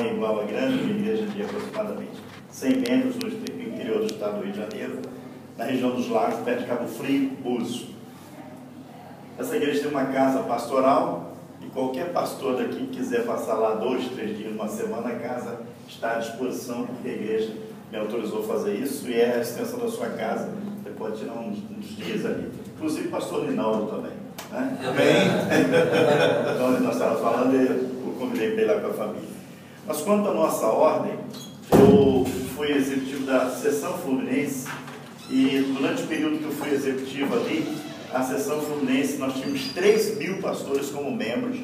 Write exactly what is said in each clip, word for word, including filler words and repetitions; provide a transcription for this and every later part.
tamanho igual a grande, uma igreja de aproximadamente cem membros no interior do estado do Rio de Janeiro, na região dos Lagos, perto de Cabo Frio, Búzios. Essa igreja tem uma casa pastoral e qualquer pastor daqui que quiser passar lá dois, três dias, uma semana, a casa está à disposição, porque a igreja me autorizou a fazer isso e é a extensão da sua casa. Você pode tirar uns, uns dias ali. Inclusive o pastor Linaldo também. Né? Amém? Então, nós estávamos falando, eu convidei para ir lá com a família. Mas quanto à nossa ordem, eu fui executivo da Seção Fluminense e durante o período que eu fui executivo ali, a Seção Fluminense, nós tínhamos três mil pastores como membros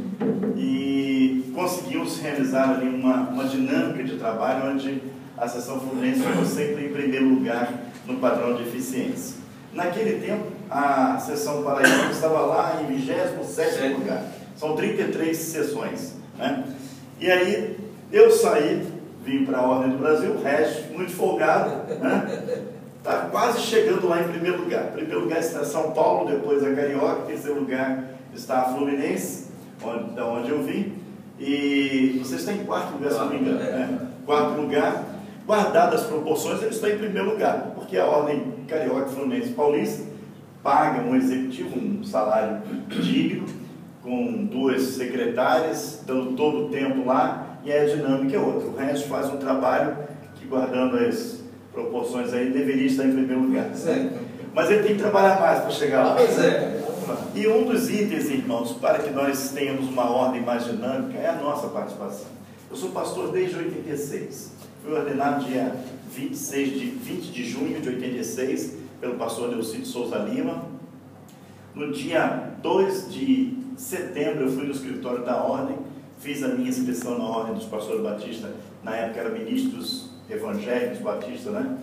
e conseguimos realizar ali uma, uma dinâmica de trabalho onde a Seção Fluminense ficou sempre em primeiro lugar no padrão de eficiência. Naquele tempo, a Seção Paraíba estava lá em vigésimo sétimo lugar. São trinta e três sessões. Né? E aí, eu saí, vim para a Ordem do Brasil, o resto, muito folgado, né? Está quase chegando lá em primeiro lugar. Em primeiro lugar está São Paulo, depois a Carioca, em terceiro lugar está a Fluminense, onde, da onde eu vim. E vocês estão em quarto lugar, se não me engano. Né? Quarto lugar, guardadas as proporções, eles estão em primeiro lugar, porque a Ordem Carioca, Fluminense e Paulista paga um executivo um salário digno, com duas secretárias, dando todo o tempo lá, e a dinâmica é outra. O resto faz um trabalho que, guardando as proporções aí, deveria estar em primeiro lugar. Né? Mas ele tem que trabalhar mais para chegar lá. Pois é. E um dos itens, irmãos, para que nós tenhamos uma ordem mais dinâmica, é a nossa participação. Eu sou pastor desde oitenta e seis. Fui ordenado dia vinte e seis de, vinte de junho de oitenta e seis pelo pastor Neucídio Souza Lima. No dia dois de setembro eu fui no escritório da ordem, fiz a minha inscrição na ordem dos pastores batistas, na época eram ministros evangélicos batistas, né?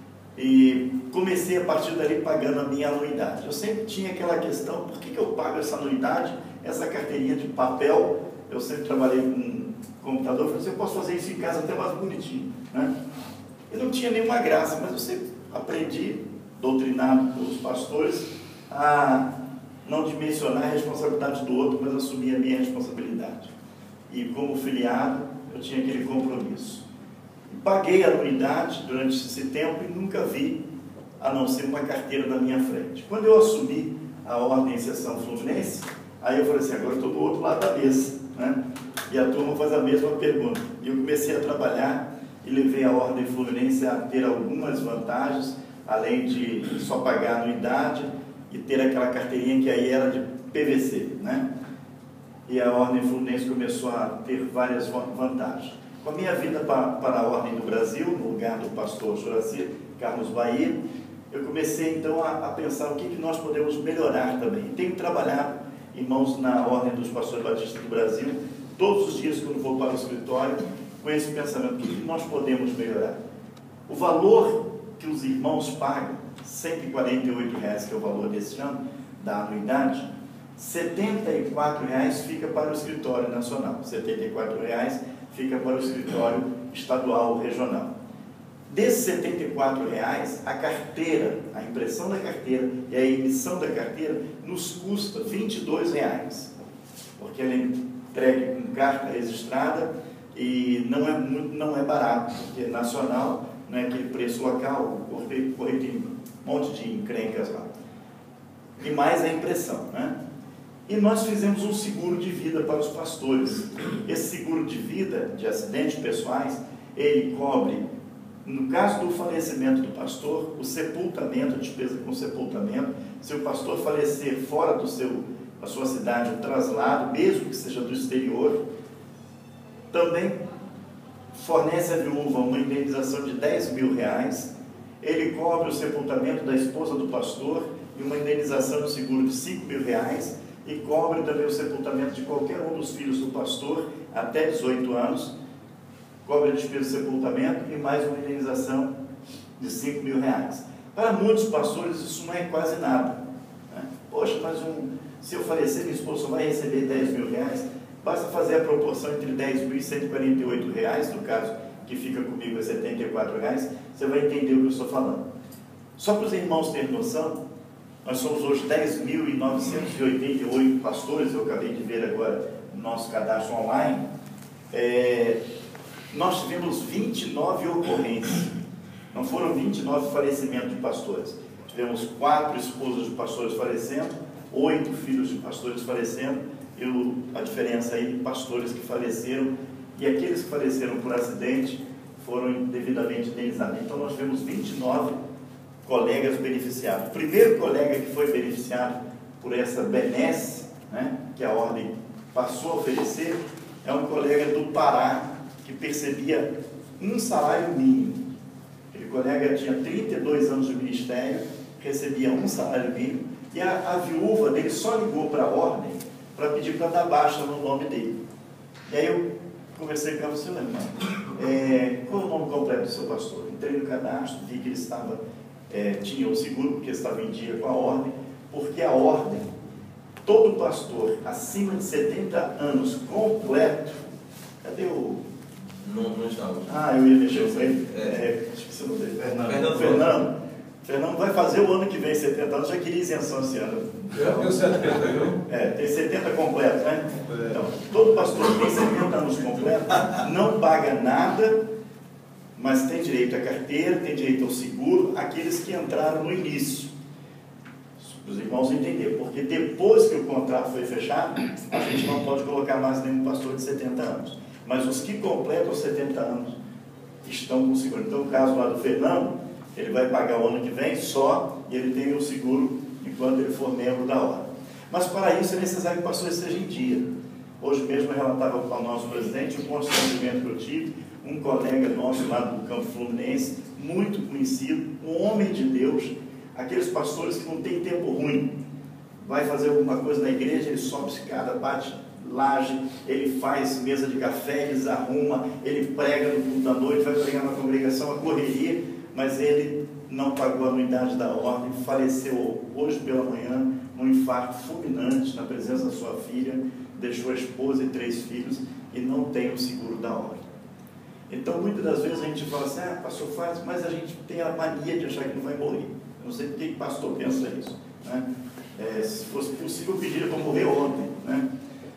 E comecei a partir dali pagando a minha anuidade. Eu sempre tinha aquela questão, por que, que eu pago essa anuidade, essa carteirinha de papel? Eu sempre trabalhei com computador, eu falei assim, eu posso fazer isso em casa até mais bonitinho, né? E não tinha nenhuma graça, mas eu sempre aprendi, doutrinado pelos pastores, a não dimensionar a responsabilidade do outro, mas assumir a minha responsabilidade. E como filiado, eu tinha aquele compromisso. Paguei a anuidade durante esse tempo e nunca vi, a não ser uma carteira na minha frente. Quando eu assumi a Ordem em Seção Fluminense, aí eu falei assim, agora eu estou do outro lado da mesa, né? E a turma faz a mesma pergunta. E eu comecei a trabalhar e levei a Ordem Fluminense a ter algumas vantagens, além de só pagar a anuidade e ter aquela carteirinha que aí era de P V C, né? E a Ordem Fluminense começou a ter várias vantagens. Com a minha vida para, para a Ordem do Brasil, no lugar do pastor Juraci Carlos Bahia, eu comecei então a, a pensar o que, que nós podemos melhorar também. Tenho trabalhado, irmãos, na Ordem dos Pastores Batistas do Brasil, todos os dias quando vou para o escritório, com esse pensamento, o que, que nós podemos melhorar? O valor que os irmãos pagam, cento e quarenta e oito reais, que é o valor desse ano, da anuidade, setenta e quatro reais fica para o escritório nacional, setenta e quatro reais fica para o escritório estadual regional. Desses setenta e quatro reais, a carteira, a impressão da carteira e a emissão da carteira nos custa vinte e dois reais, porque ela é entregue com carta registrada e não é, muito, não é barato, porque é nacional, não é aquele preço local, o correio, o correio tem um monte de encrencas lá. E mais a impressão, né? E nós fizemos um seguro de vida para os pastores. Esse seguro de vida, de acidentes pessoais, ele cobre, no caso do falecimento do pastor, o sepultamento, a despesa com sepultamento. Se o pastor falecer fora do seu, da sua cidade, o traslado, mesmo que seja do exterior, também fornece à viúva uma indenização de dez mil reais. Ele cobre o sepultamento da esposa do pastor e uma indenização de seguro de cinco mil reais. E cobre também o sepultamento de qualquer um dos filhos do pastor até dezoito anos, cobre a despesa de sepultamento e mais uma indenização de cinco mil reais. Para muitos pastores isso não é quase nada, né? Poxa, mas um, se eu falecer, minha esposa só vai receber dez mil reais, basta fazer a proporção entre dez mil e cento e quarenta e oito reais, no caso que fica comigo é setenta e quatro reais, você vai entender o que eu estou falando. Só para os irmãos terem noção, nós somos hoje dez mil novecentos e oitenta e oito pastores, eu acabei de ver agora no nosso cadastro online. É, nós tivemos vinte e nove ocorrências. Não foram vinte e nove falecimentos de pastores. Tivemos quatro esposas de pastores falecendo, oito filhos de pastores falecendo, e o, a diferença aí de pastores que faleceram, e aqueles que faleceram por acidente foram devidamente indenizados. Então nós tivemos vinte e nove colegas beneficiados. O primeiro colega que foi beneficiado por essa benesse, né, que a ordem passou a oferecer, é um colega do Pará, que percebia um salário mínimo. Aquele colega tinha trinta e dois anos de ministério, recebia um salário mínimo, e a, a viúva dele só ligou para a ordem para pedir para dar baixa no nome dele. E aí eu conversei com ela, seu irmão, é, qual é o nome completo do seu pastor? Entrei no cadastro, vi que ele estava, é, tinha o seguro, porque estava em dia com a ordem, porque a ordem, todo pastor acima de setenta anos completo, cadê o... Não, não estava. Ah, eu ia mexer com ele. É, é, acho que você não teve. Fernando. Fernando. Fernando. Fernando vai fazer o ano que vem setenta anos, já queria isenção esse ano. Já tenho setenta, viu? É, tem setenta completo, né? É. Então, todo pastor que tem setenta anos completo não paga nada, mas tem direito à carteira, tem direito ao seguro, aqueles que entraram no início. Para os irmãos entenderem, porque depois que o contrato foi fechado, a gente não pode colocar mais nenhum pastor de setenta anos. Mas os que completam setenta anos estão com seguro. Então, o caso lá do Fernando, ele vai pagar o ano que vem só, e ele tem o seguro enquanto ele for membro da ordem. Mas para isso é necessário que o pastor esteja em dia. Hoje mesmo eu relatava para o nosso presidente um constrangimento que eu tive, um colega nosso lá do Campo Fluminense, muito conhecido, um homem de Deus, aqueles pastores que não tem tempo ruim, vai fazer alguma coisa na igreja, ele sobe escada, bate laje, ele faz mesa de café, ele desarruma, ele prega no culto da noite, vai pregar na congregação, a correria, mas ele não pagou a anuidade da ordem, faleceu hoje pela manhã, num infarto fulminante, na presença da sua filha, deixou a esposa e três filhos, e não tem o seguro da ordem. Então, muitas das vezes a gente fala assim, ah, pastor faz, mas a gente tem a mania de achar que não vai morrer. Eu não sei por que o pastor pensa isso, né? É, se fosse possível, eu pediria para morrer ontem, né?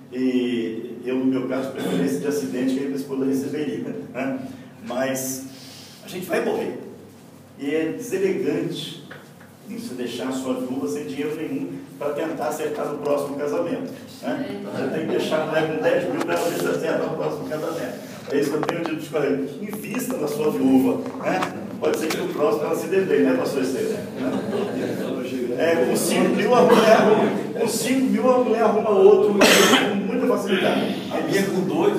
E eu, no meu caso, preferência de acidente que a esposa receberia, né? Mas a gente vai morrer. E é deselegante você deixar a sua viúva sem dinheiro nenhum para tentar acertar no próximo casamento, né? Você tem que deixar a mulher com dez mil para ela ver se acerta no próximo casamento. É isso que eu tenho dito de colegas. Invista na sua viúva, né? Pode ser que no próximo ela se dê bem, né, pastor Estevam? Né? É, com cinco mil a mulher, com cinco mil a mulher arruma outro com muita facilidade. A minha com dois,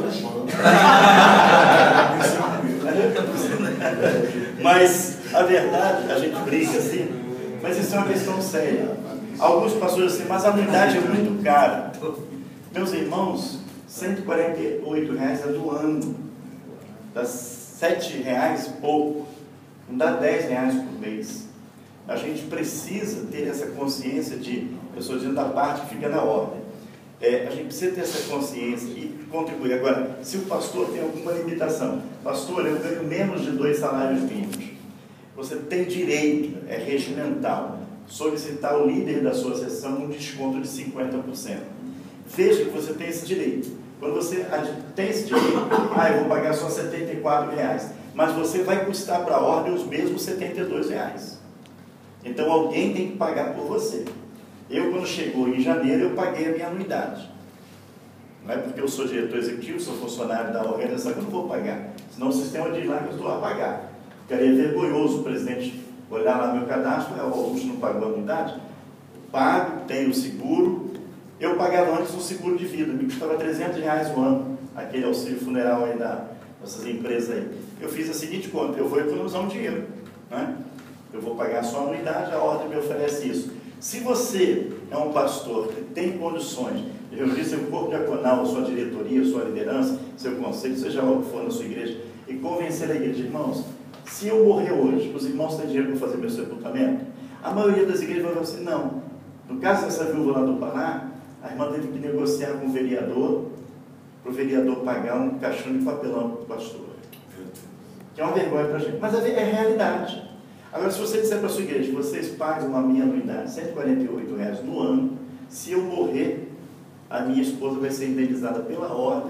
mas a verdade, a gente brinca assim, mas isso é uma questão séria. Alguns pastores assim, mas a anuidade é muito cara. Meus irmãos, cento e quarenta e oito reais é do ano, dá sete reais pouco, não dá dez reais por mês. A gente precisa ter essa consciência de, eu estou dizendo da parte que fica na ordem, é, a gente precisa ter essa consciência e contribuir. Agora, se o pastor tem alguma limitação, pastor, eu ganho menos de dois salários mínimos, você tem direito, é regimental, solicitar ao líder da sua sessão um desconto de cinquenta por cento. Veja que você tem esse direito. Quando você tem esse direito, ah, eu vou pagar só setenta e quatro reais, mas você vai custar para a ordem os mesmos setenta e dois reais. Então alguém tem que pagar por você. Eu, quando chegou em janeiro, eu paguei a minha anuidade. Não é porque eu sou diretor executivo, sou funcionário da organização que eu não vou pagar. Senão o sistema diz lá que eu estou a pagar. Ficaria vergonhoso o presidente olhar lá no meu cadastro, o Augusto não pagou a anuidade. Pago, tenho o seguro. Eu pagava antes um seguro de vida, me custava trezentos reais o ano, aquele auxílio funeral aí da, dessas empresas aí. Eu fiz a seguinte conta, eu vou economizar um dinheiro, né? Eu vou pagar só a anuidade, a ordem me oferece isso. Se você é um pastor que tem condições de reunir seu corpo diaconal, sua diretoria, sua liderança, seu conselho, seja lá o que for na sua igreja, e convencer a igreja, irmãos, se eu morrer hoje, os irmãos têm dinheiro para fazer meu sepultamento? A maioria das igrejas vai falar assim, não. No caso dessa viúva lá do Pará, a irmã teve que negociar com o vereador, para o vereador pagar um caixão de papelão para o pastor. Que é uma vergonha para a gente. Mas é realidade. Agora, se você disser para a sua igreja, vocês pagam a minha anuidade, cento e quarenta e oito reais no ano, se eu morrer, a minha esposa vai ser indenizada pela ordem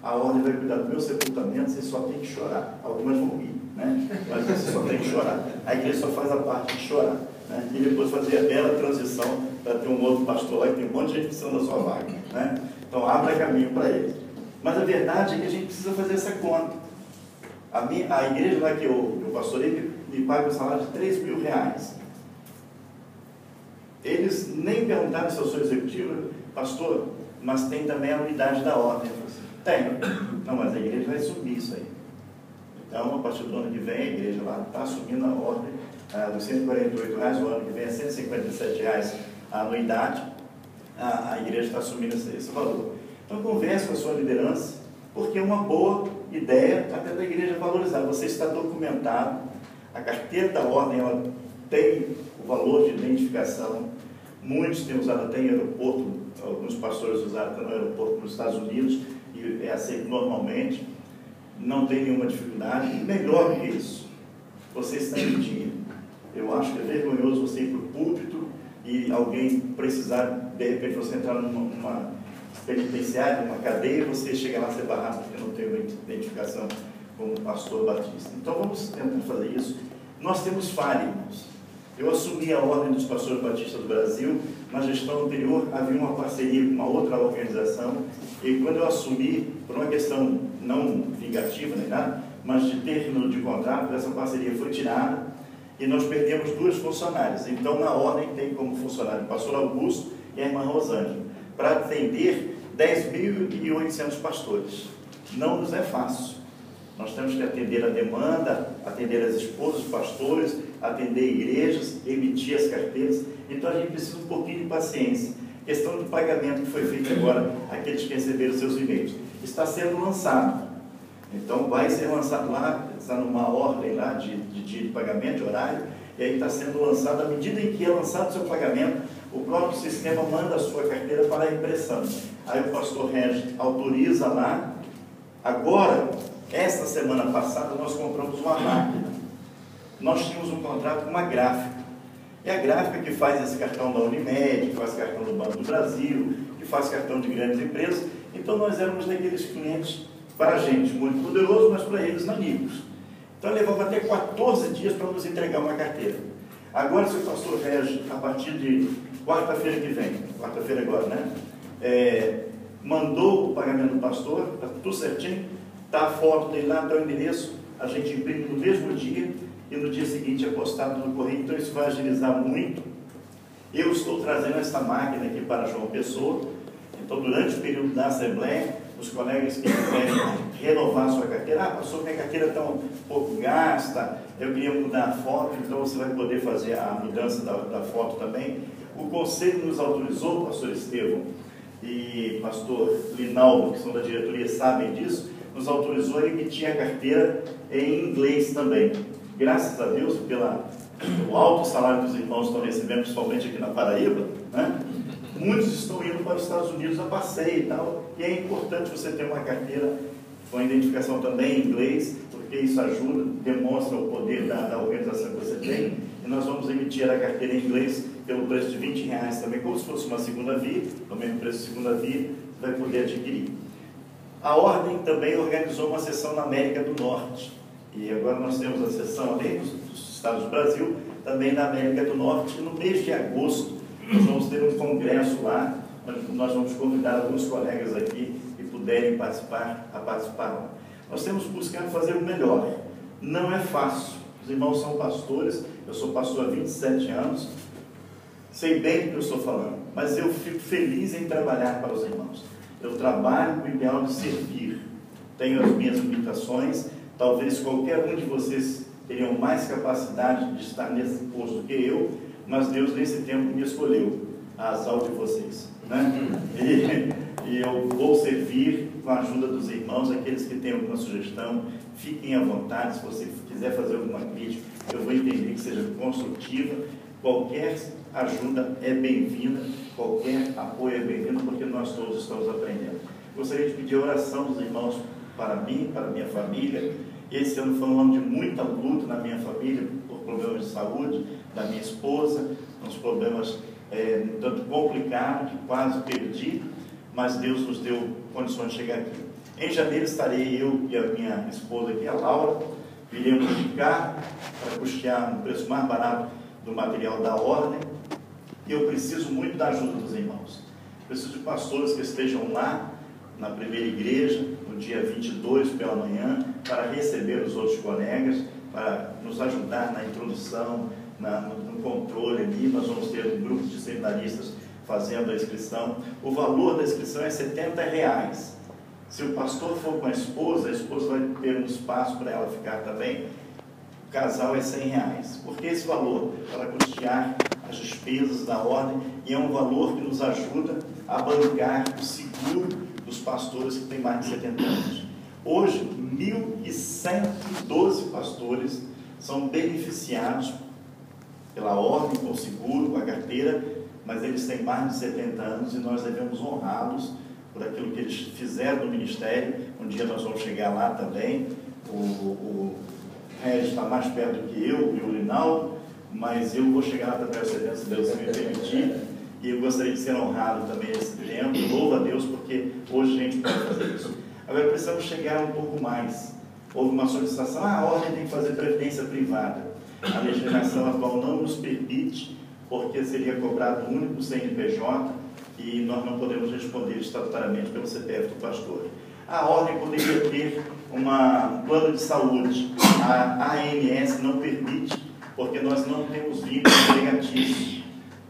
a ordem vai cuidar do meu sepultamento, você só tem que chorar. Algumas vão rir, né? Mas você só tem que chorar. A igreja só faz a parte de chorar, né? E depois fazer a bela transição para ter um outro pastor lá que tem um monte de gente precisando da sua vaga, né? Então, abra caminho para ele. Mas a verdade é que a gente precisa fazer essa conta. A, minha, a igreja lá que eu, eu pastorei me, me paga um salário de três mil reais. Eles nem perguntaram se eu sou executivo, pastor, mas tem também a unidade da ordem. Eu falei assim, tem. Não, mas a igreja vai assumir isso aí. Então, a partir do ano que vem, a igreja lá está assumindo a ordem ah, dos cento e quarenta e oito reais, o ano que vem é cento e cinquenta e sete reais a anuidade, a, a igreja está assumindo esse, esse valor. Então, converse com a sua liderança, porque é uma boa ideia até da igreja valorizar. Você está documentado, a carteira da ordem ela tem o valor de identificação. Muitos têm usado até em aeroporto, alguns pastores usaram até no aeroporto nos Estados Unidos, e é aceito normalmente, não tem nenhuma dificuldade. E melhor que isso, você está em dia. Eu acho que é vergonhoso você ir para o púlpito e alguém precisar, de repente, você entrar numa, numa penitenciária, numa cadeia, você chega lá ser barrado porque não tem uma identificação como pastor batista. Então vamos tentar fazer isso. Nós temos falha, irmãos. Eu assumi a ordem dos pastores batistas do Brasil. Na gestão anterior havia uma parceria com uma outra organização, e quando eu assumi, por uma questão não vingativa nem nada, mas de término de contrato, essa parceria foi tirada e nós perdemos duas funcionárias. Então, na ordem tem como funcionário o pastor Augusto e a irmã Rosângela, para atender dez mil e oitocentos pastores. Não nos é fácil. Nós temos que atender a demanda, atender as esposas dos pastores, atender igrejas, emitir as carteiras. Então a gente precisa um pouquinho de paciência. Questão do pagamento que foi feito agora, aqueles que receberam seus e-mails, está sendo lançado. Então vai ser lançado lá, está numa ordem lá de, de dia de pagamento, de horário, e aí está sendo lançado, à medida em que é lançado o seu pagamento, o próprio sistema manda a sua carteira para a impressão. Aí o pastor Regis autoriza lá. Agora, esta semana passada, nós compramos uma máquina. Nós tínhamos um contrato com uma gráfica. É a gráfica que faz esse cartão da Unimed, que faz cartão do Banco do Brasil, que faz cartão de grandes empresas. Então, nós éramos daqueles clientes, para a gente, muito poderoso, mas para eles, amigos. Então, levava até quatorze dias para nos entregar uma carteira. Agora, se o pastor Regis, a partir de quarta-feira que vem, quarta-feira agora, né? É, mandou o pagamento do pastor, está tudo certinho, está a foto dele lá, está o endereço, a gente imprime no mesmo dia e no dia seguinte é postado no correio. Então isso vai agilizar muito. Eu estou trazendo essa máquina aqui para João Pessoa. Então, durante o período da Assembleia, os colegas que querem renovar a sua carteira, ah, pastor, minha carteira está um pouco gasta, eu queria mudar a foto, então você vai poder fazer a mudança da, da foto também. O Conselho nos autorizou, pastor Estevão e pastor Linaldo, que são da diretoria, sabem disso, nos autorizou a emitir a carteira em inglês também. Graças a Deus, pela, pelo alto salário que os irmãos estão recebendo, principalmente aqui na Paraíba, né? Muitos estão indo para os Estados Unidos a passeio e tal, e é importante você ter uma carteira com a identificação também em inglês, porque isso ajuda, demonstra o poder da, da organização que você tem, e nós vamos emitir a carteira em inglês pelo preço de vinte reais também, como se fosse uma segunda via, no mesmo preço de segunda via, você vai poder adquirir. A Ordem também organizou uma sessão na América do Norte, e agora nós temos a sessão além dos, dos Estados do Brasil, também na América do Norte, e no mês de agosto nós vamos ter um congresso lá, onde nós vamos convidar alguns colegas aqui que puderem participar, a participar. Nós temos buscado fazer o melhor. Não é fácil. Os irmãos são pastores, eu sou pastor há vinte e sete anos, sei bem do que eu estou falando, mas eu fico feliz em trabalhar para os irmãos. Eu trabalho com o ideal de servir. Tenho as minhas limitações, talvez qualquer um de vocês teriam mais capacidade de estar nesse posto do que eu, mas Deus nesse tempo me escolheu, a azar de vocês, né? E, e eu vou servir com a ajuda dos irmãos, aqueles que têm alguma sugestão, fiquem à vontade. Se você quiser fazer alguma crítica, eu vou entender que seja construtiva. Qualquer ajuda é bem-vinda, qualquer apoio é bem-vindo, porque nós todos estamos aprendendo. Gostaria de pedir a oração dos irmãos para mim, para a minha família. Esse ano foi um ano de muita luta na minha família, por problemas de saúde, da minha esposa, uns problemas é, tanto complicados, que quase perdi, mas Deus nos deu condições de chegar aqui. Em janeiro estarei eu e a minha esposa aqui, a Laura, viremos de carro para custear um preço mais barato do material da ordem. E eu preciso muito da ajuda dos irmãos. Preciso de pastores que estejam lá na primeira igreja, no dia vinte e dois pela manhã, para receber os outros colegas, para nos ajudar na introdução, na, no, no controle ali. Nós vamos ter um grupo de seminaristas fazendo a inscrição. O valor da inscrição é setenta reais. Se o pastor for com a esposa, a esposa vai ter um espaço para ela ficar também. O casal é cem reais. Por que esse valor? Para custear as despesas da ordem, e é um valor que nos ajuda a bancar o seguro dos pastores que têm mais de setenta anos. Hoje, mil e cento e doze pastores são beneficiados pela ordem, com o seguro, com a carteira, mas eles têm mais de setenta anos e nós devemos honrá-los por aquilo que eles fizeram no ministério. Um dia nós vamos chegar lá também. O, o Regis está mais perto do que eu e o Linaldo, mas eu vou chegar lá também, se Deus me permitir, e eu gostaria de ser honrado também nesse tempo. Louvo a Deus, porque hoje a gente pode fazer isso. Agora precisamos chegar um pouco mais. Houve uma solicitação: ah, a ordem tem que fazer previdência privada. A legislação atual não nos permite, porque seria cobrado um único C N P J, e nós não podemos responder estatutariamente pelo C P F do pastor. A ordem poderia ter uma, um plano de saúde. A A N S não permite, porque nós não temos vínculo empregatício.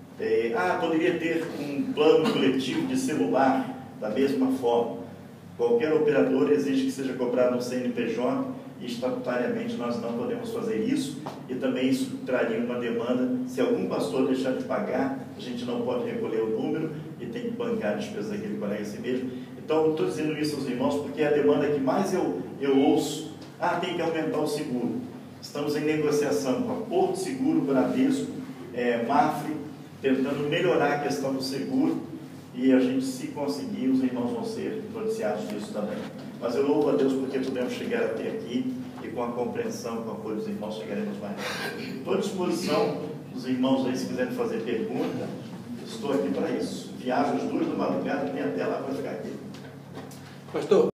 É, ah, poderia ter um plano coletivo de celular, da mesma forma. Qualquer operador exige que seja cobrado no C N P J, e estatutariamente nós não podemos fazer isso, e também isso traria uma demanda. Se algum pastor deixar de pagar, a gente não pode recolher o número e tem que bancar a despesa daquele colega em si mesmo. Então, estou dizendo isso aos irmãos porque é a demanda que mais eu, eu ouço. Ah, tem que aumentar o seguro. Estamos em negociação com a Porto Seguro, Bradesco, é, Mafre, tentando melhorar a questão do seguro, e a gente, se conseguir, os irmãos vão ser noticiados disso também. Mas eu louvo a Deus porque podemos chegar até aqui, e com a compreensão, com o apoio dos irmãos, chegaremos mais. Estou à disposição dos irmãos aí, se quiserem fazer pergunta, estou aqui para isso. Viajo às duas da madrugada, nem até lá para ficar aqui. Pastor.